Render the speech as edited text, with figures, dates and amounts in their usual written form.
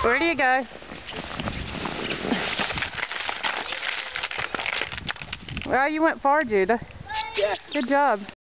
Where do you go? Well, you went far, Judah. Yeah. Good job.